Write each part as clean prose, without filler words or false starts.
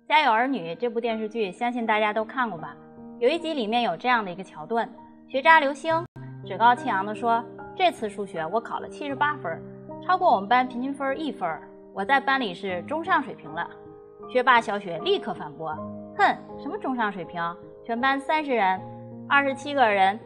家有儿女》这部电视剧，相信大家都看过吧？有一集里面有这样的一个桥段，学渣刘星趾高气扬地说：“这次数学我考了78分，超过我们班平均分1分，我在班里是中上水平了。”学霸小雪立刻反驳：“哼，什么中上水平？全班30人，27个人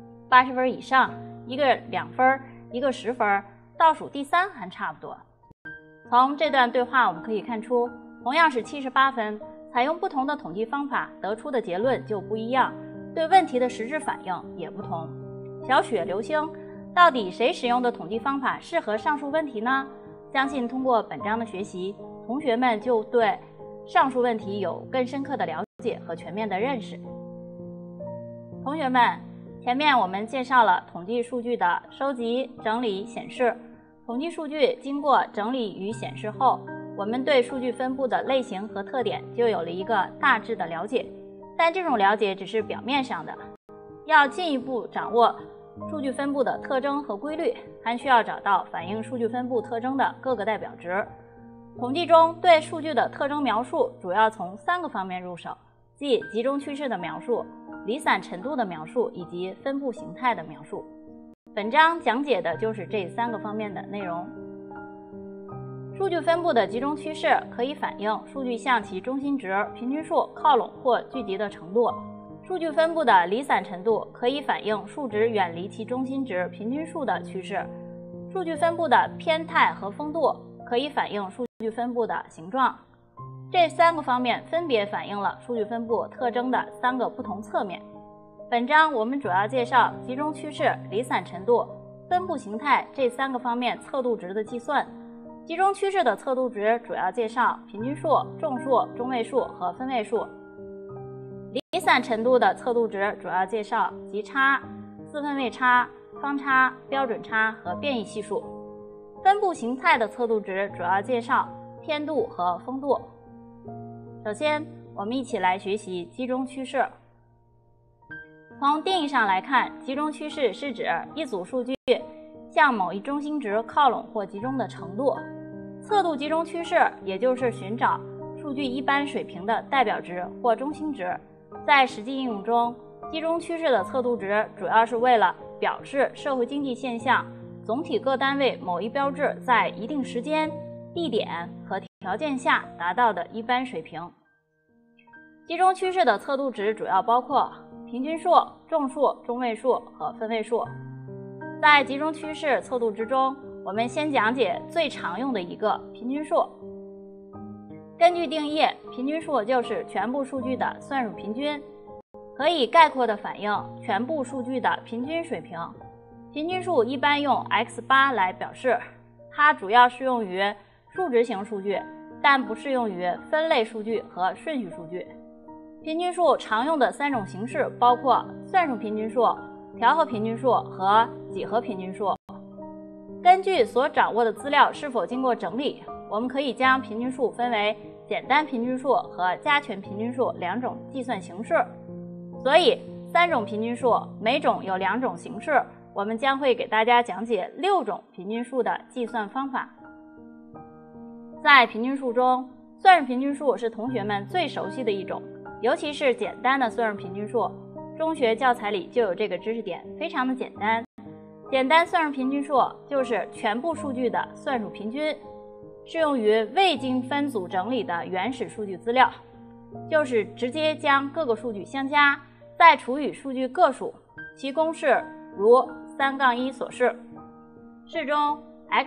80分以上，一个2分，一个10分，倒数第3还差不多。”从这段对话我们可以看出，同样是78分，采用不同的统计方法得出的结论就不一样，对问题的实质反应也不同。小雪、刘星，到底谁使用的统计方法适合上述问题呢？相信通过本章的学习，同学们就对上述问题有更深刻的了解和全面的认识。同学们，前面我们介绍了统计数据的收集、整理、显示。统计数据经过整理与显示后，我们对数据分布的类型和特点就有了一个大致的了解，但这种了解只是表面上的，要进一步掌握数据分布的特征和规律，还需要找到反映数据分布特征的各个代表值。统计中对数据的特征描述主要从3个方面入手，即集中趋势的描述、离散程度的描述以及分布形态的描述。本章讲解的就是这3个方面的内容。数据分布的集中趋势可以反映数据向其中心值、平均数靠拢或聚集的程度。数据分布的离散程度可以反映数值远离其中心值、平均数的趋势。数据分布的偏态和风度可以反映数据分布的形状。这3个方面分别反映了数据分布特征的3个不同侧面。本章我们主要介绍集中趋势、离散程度、分布形态这3个方面测度值的计算。集中趋势的测度值主要介绍平均数、众数、中位数和分位数。离散程度的测度值主要介绍极差、四分位差、方差、标准差和变异系数。分布形态的测度值主要介绍偏度和风度。首先，我们一起来学习集中趋势。从定义上来看，集中趋势是指一组数据向某一中心值靠拢或集中的程度。测度集中趋势，也就是寻找数据一般水平的代表值或中心值。在实际应用中，集中趋势的测度值主要是为了表示社会经济现象总体各单位某一标志在一定时间、地点和条件下达到的一般水平。集中趋势的测度值主要包括平均数、众数、中位数和分位数。在集中趋势测度值中，我们先讲解最常用的一个平均数。根据定义，平均数就是全部数据的算术平均，可以概括地反映全部数据的平均水平。平均数一般用 x8 来表示，它主要适用于数值型数据，但不适用于分类数据和顺序数据。平均数常用的3种形式包括算术平均数、调和平均数和几何平均数。根据所掌握的资料是否经过整理，我们可以将平均数分为简单平均数和加权平均数2种计算形式。所以3种平均数，每种有2种形式，我们将会给大家讲解6种平均数的计算方法。在平均数中，算术平均数是同学们最熟悉的一种，尤其是简单的算术平均数，中学教材里就有这个知识点，非常的简单。简单算术平均数就是全部数据的算术平均，适用于未经分组整理的原始数据资料，就是直接将各个数据相加，再除以数据个数，其公式如3-1所示。式中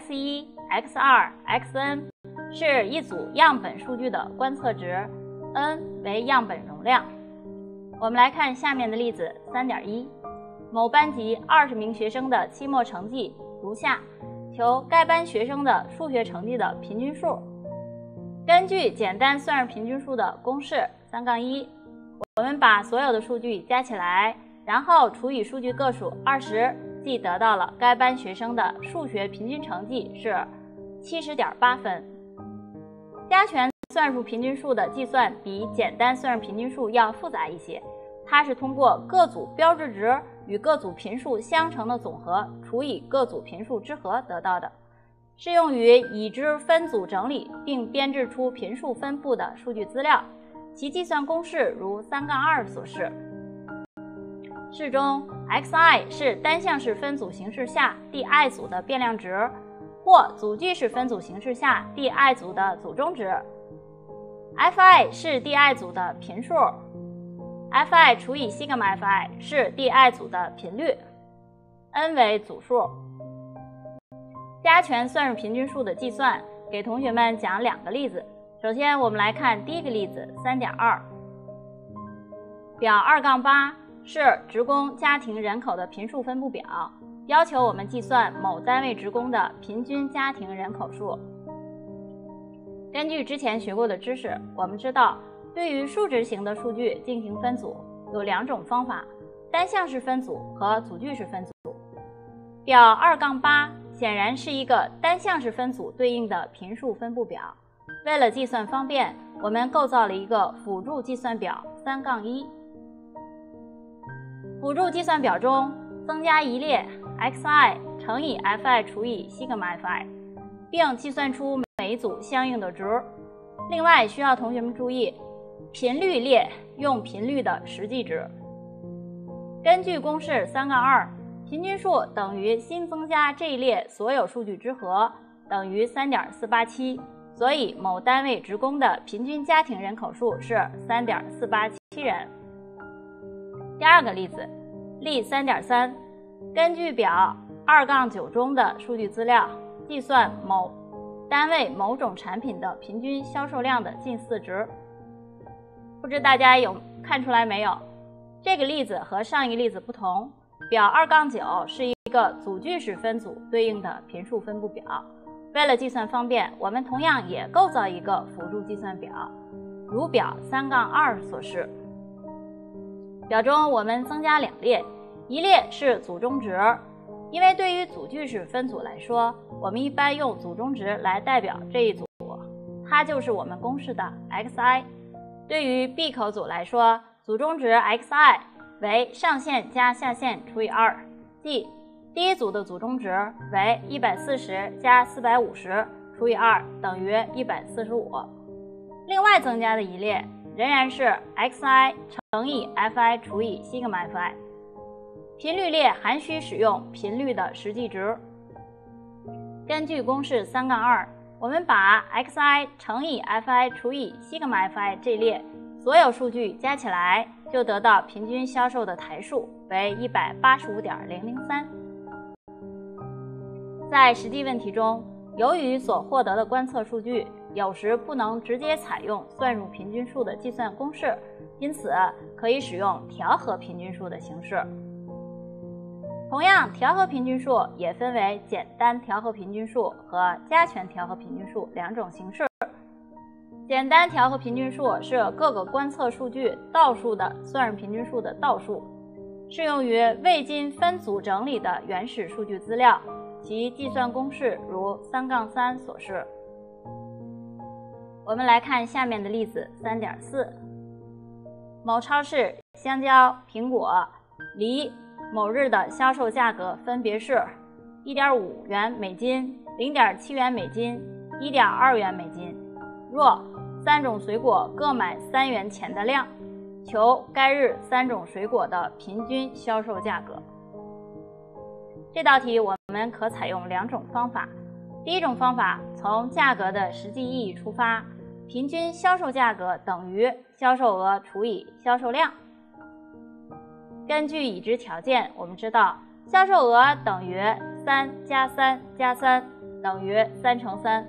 x1、x2、xn 是一组样本数据的观测值， n 为样本容量。我们来看下面的例子 3.1， 某班级20名学生的期末成绩如下，求该班学生的数学成绩的平均数。根据简单算术平均数的公式 3-1， 我们把所有的数据加起来，然后除以数据个数20，即得到了该班学生的数学平均成绩是 70.8 分。加权算术平均数的计算比简单算术平均数要复杂一些，它是通过各组标志值与各组频数相乘的总和除以各组频数之和得到的，适用于已知分组整理并编制出频数分布的数据资料， 其计算公式如3-2所示。式中 xi 是单项式分组形式下第 i 组的变量值，或组句式分组形式下第 i 组的组中值。fi 是第 i 组的频数 ，fi 除以西格玛 fi 是第 i 组的频率 ，n 为组数。加权算术平均数的计算，给同学们讲2个例子。首先，我们来看第一个例子 3.2。表2-8是职工家庭人口的频数分布表，要求我们计算某单位职工的平均家庭人口数。根据之前学过的知识，我们知道对于数值型的数据进行分组有2种方法，单项式分组和组句式分组。表2-8显然是一个单项式分组对应的频数分布表，为了计算方便，我们构造了一个辅助计算表3-1。辅助计算表中增加一列 xi 乘以 fi 除以西格玛 fi， 并计算出每一组相应的值。另外需要同学们注意，频率列用频率的实际值。根据公式3-2，平均数等于新增加这一列所有数据之和，等于 3.487， 所以某单位职工的平均家庭人口数是 3.487 人。第二个例子，例 3.3， 根据表2-9中的数据资料，计算某单位某种产品的平均销售量的近似值。不知大家有看出来没有？这个例子和上一个例子不同，表2-9是一个组句式分组对应的频数分布表。为了计算方便，我们同样也构造一个辅助计算表，如表3-2所示。表中我们增加2列，一列是组中值，因为对于组句式分组来说，我们一般用组中值来代表这一组，它就是我们公式的 xi。对于闭口组来说，组中值 xi 为上限加下限除以2，即第一组的组中值为140加450除以2等于145。另外增加的一列仍然是 xi 乘以 fi 除以西格玛 fi， 频率列还需使用频率的实际值。根据公式3-2，我们把 xi 乘以 fi 除以西格玛 fi 这列所有数据加起来，就得到平均销售的台数为 185.003。在实际问题中，由于所获得的观测数据有时不能直接采用算入平均数的计算公式，因此可以使用调和平均数的形式。同样，调和平均数也分为简单调和平均数和加权调和平均数2种形式。简单调和平均数是各个观测数据倒数的算入平均数的倒数，适用于未经分组整理的原始数据资料，其计算公式如3-3所示。我们来看下面的例子 3.4。 某超市香蕉、苹果、梨某日的销售价格分别是 1.5 元美金、0.7 元美金、1.2 元美金。若3种水果各买3元钱的量，求该日3种水果的平均销售价格。这道题我们可采用2种方法。第一种方法，从价格的实际意义出发，平均销售价格等于销售额除以销售量。根据已知条件，我们知道销售额等于3加3加3等于3乘3，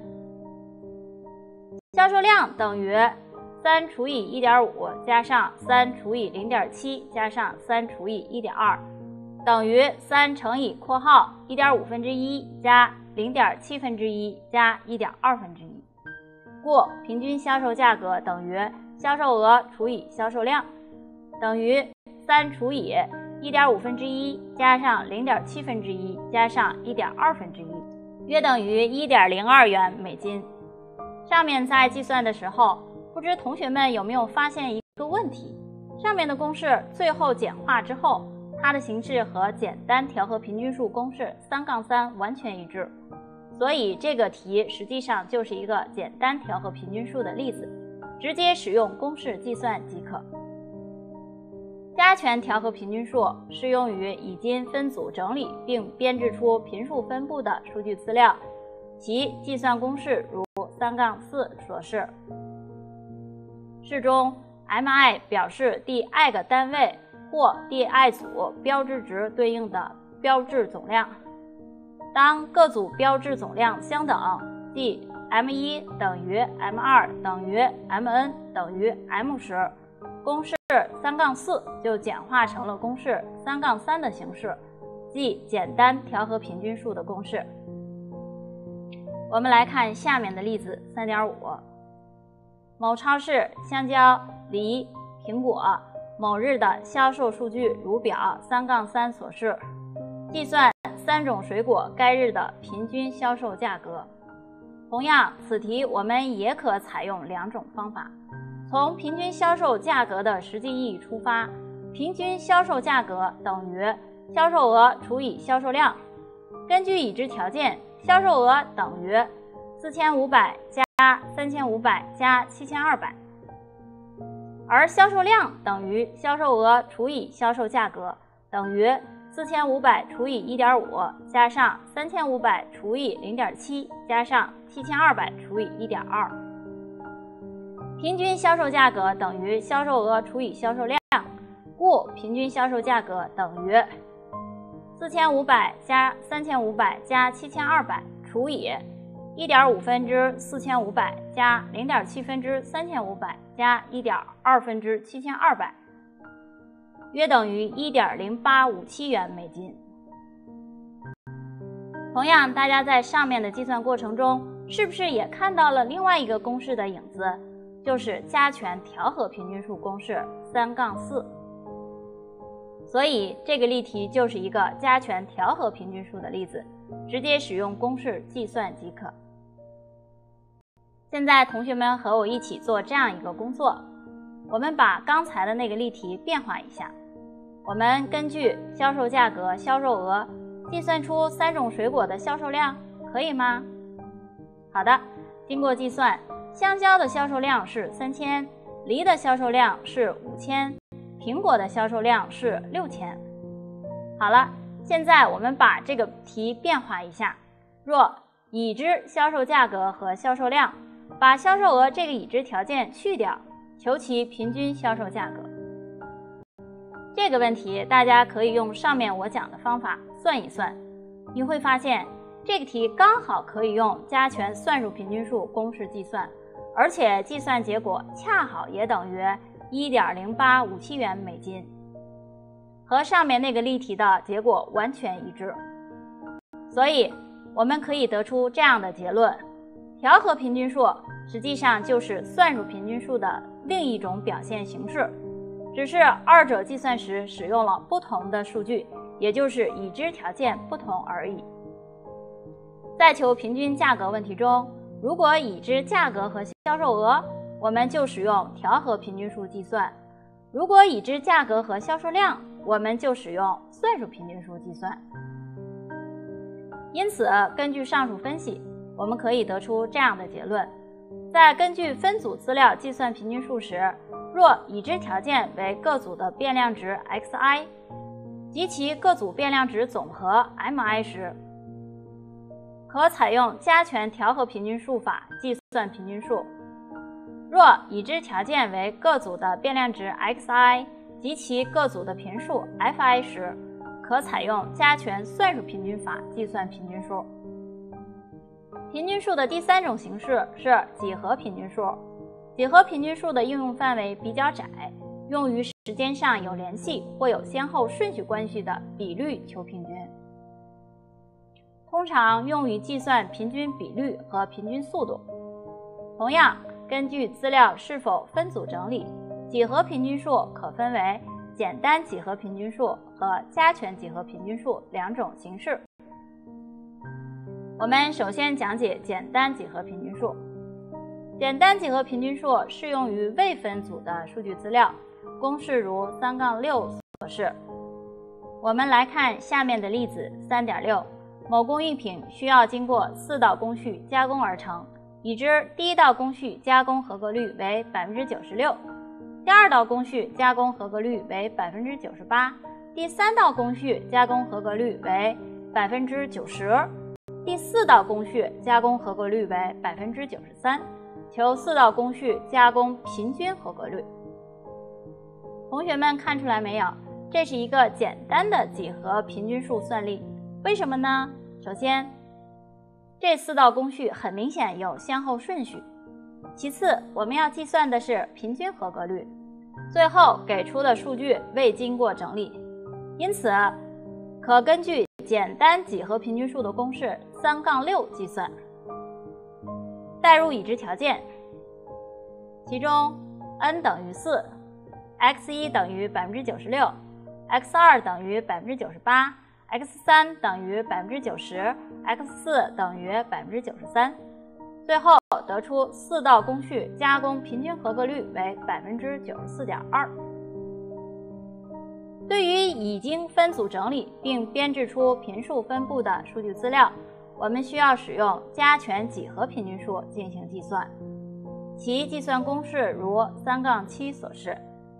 销售量等于3除以 1.5 加上3除以 0.7 加上3除以 1.2 等于3乘以括号 1.5 加 0.7 加 1.2，故平均销售价格等于销售额除以销售量，等于3除以 1.5 加上 0.7 加上 1.2，约等于 1.02 元美金。上面在计算的时候，不知同学们有没有发现一个问题，上面的公式最后简化之后，它的形式和简单调和平均数公式3-3完全一致，所以这个题实际上就是一个简单调和平均数的例子。 直接使用公式计算即可。加权调和平均数适用于已经分组整理并编制出频数分布的数据资料，其计算公式如3-4所示。式中 mi 表示第 i 个单位或第 i 组标志值对应的标志总量。当各组标志总量相等，即 m1 等于 m2 等于 mn 等于 m 时，公式3-4就简化成了公式3-3的形式，即简单调和平均数的公式。我们来看下面的例子 3.5。 某超市香蕉、梨、苹果某日的销售数据如表3-3所示，计算3种水果该日的平均销售价格。同样，此题我们也可采用2种方法。从平均销售价格的实际意义出发，平均销售价格等于销售额除以销售量。根据已知条件，销售额等于4500加3500加7200，而销售量等于销售额除以销售价格，等于4500除以 1.5 加上3500除以 0.7 加上7200除以 1.2。 平均销售价格等于销售额除以销售量，故平均销售价格等于4500加3500加7200除以 1.5 分之4500加 0.7 分之3500加 1.2 分之7200，约等于 1.0857 元美金。同样，大家在上面的计算过程中，是不是也看到了另外一个公式的影子，就是加权调和平均数公式3-4。所以这个例题就是一个加权调和平均数的例子，直接使用公式计算即可。现在同学们和我一起做这样一个工作，我们把刚才的那个例题变化一下。我们根据销售价格、销售额计算出3种水果的销售量，可以吗？好的，经过计算，香蕉的销售量是3000，梨的销售量是5000，苹果的销售量是6000。好了，现在我们把这个题变化一下，若已知销售价格和销售量，把销售额这个已知条件去掉，求其平均销售价格。这个问题大家可以用上面我讲的方法算一算，你会发现这个题刚好可以用加权算术平均数公式计算，而且计算结果恰好也等于 1.0857 元美金，和上面那个例题的结果完全一致。所以我们可以得出这样的结论，调和平均数实际上就是算术平均数的另一种表现形式，只是二者计算时使用了不同的数据，也就是已知条件不同而已。在求平均价格问题中，如果已知价格和销售额，我们就使用调和平均数计算；如果已知价格和销售量，我们就使用算术平均数计算。因此，根据上述分析，我们可以得出这样的结论：在根据分组资料计算平均数时，若已知条件为各组的变量值 xi 及其各组变量值总和 mi 时，可采用加权调和平均数法计算平均数；若已知条件为各组的变量值 xi 及其各组的频数 fi 时，可采用加权算术平均法计算平均数。平均数的第3种形式是几何平均数。几何平均数的应用范围比较窄，用于时间上有联系或有先后顺序关系的比率求平均，通常用于计算平均比率和平均速度。同样，根据资料是否分组整理，几何平均数可分为简单几何平均数和加权几何平均数2种形式。我们首先讲解简单几何平均数。简单几何平均数适用于未分组的数据资料，公式如3-6所示。我们来看下面的例子 3.6， 某工艺品需要经过4道工序加工而成， 已知第一道工序加工合格率为 96%， 第二道工序加工合格率为 98%， 第三道工序加工合格率为 90%， 第四道工序加工合格率为 93%， 求4道工序加工平均合格率。同学们看出来没有？这是一个简单的几何平均数算力。为什么呢？首先，这4道工序很明显有先后顺序。其次，我们要计算的是平均合格率。最后给出的数据未经过整理，因此可根据简单几何平均数的公式3-6计算。代入已知条件，其中 n 等于4， x1 等于 96%， x2 等于 98%， x3 等于 90%， x4 等于 93%。最后得出4道工序加工平均合格率为 94.2%。对于已经分组整理并编制出频数分布的数据资料，我们需要使用加权几何平均数进行计算，其计算公式如3-7所示。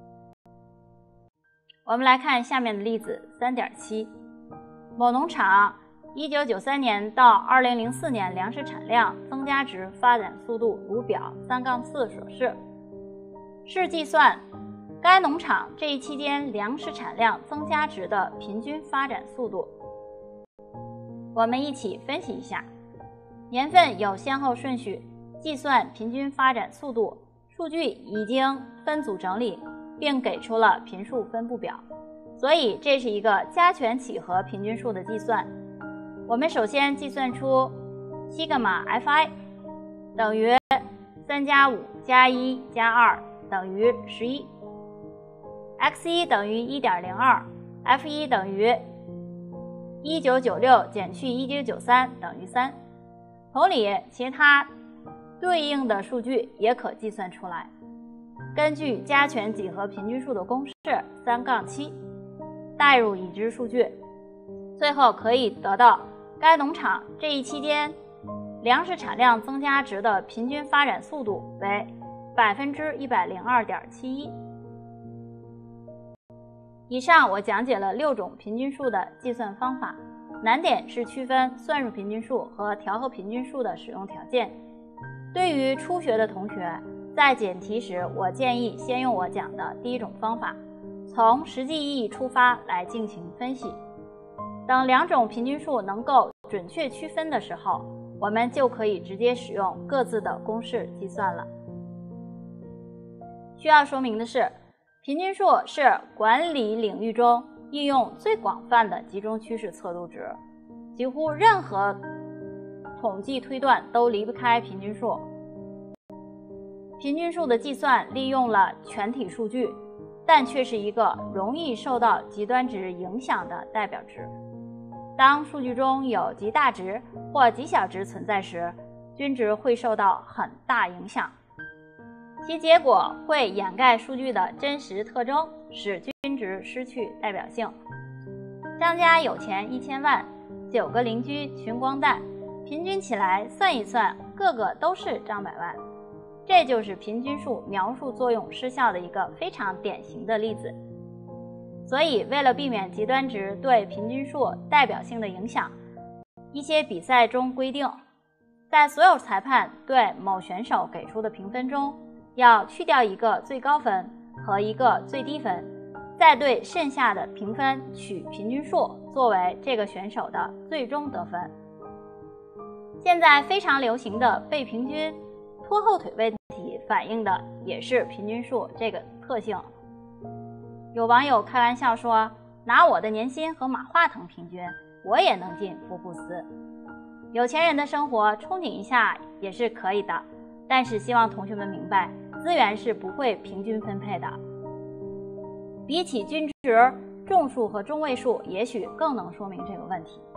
我们来看下面的例子 3.7。 某农场1993年到2004年粮食产量增加值发展速度如表3-4所示，是计算该农场这一期间粮食产量增加值的平均发展速度。我们一起分析一下。年份有先后顺序，计算平均发展速度，数据已经分组整理，并给出了频数分布表，所以这是一个加权几何平均数的计算。我们首先计算出西格玛 fi 等于3+5加1加2等于11， x1 等于 1.02， f1 等于1996减去1993等于3。同理，其他对应的数据也可计算出来。根据加权几何平均数的公式3-7，代入已知数据，最后可以得到该农场这一期间粮食产量增加值的平均发展速度为 102.71%。以上我讲解了6种平均数的计算方法，难点是区分算术平均数和调和平均数的使用条件。对于初学的同学，在解题时，我建议先用我讲的第一种方法，从实际意义出发来进行分析。等2种平均数能够准确区分的时候，我们就可以直接使用各自的公式计算了。需要说明的是，平均数是管理领域中应用最广泛的集中趋势测度值，几乎任何统计推断都离不开平均数。平均数的计算利用了全体数据，但却是一个容易受到极端值影响的代表值。当数据中有极大值或极小值存在时，均值会受到很大影响，其结果会掩盖数据的真实特征，使均值失去代表性。张家有钱1000万，9个邻居穷光蛋，平均起来算一算，个个都是张百万。这就是平均数描述作用失效的一个非常典型的例子。所以为了避免极端值对平均数代表性的影响，一些比赛中规定，在所有裁判对某选手给出的评分中，要去掉一个最高分和一个最低分，再对剩下的评分取平均数作为这个选手的最终得分。现在非常流行的背平均、拖后腿问题反映的也是平均数这个特性。有网友开玩笑说，拿我的年薪和马化腾平均，我也能进福布斯。有钱人的生活憧憬一下也是可以的，但是希望同学们明白，资源是不会平均分配的。比起均值，众数和中位数也许更能说明这个问题。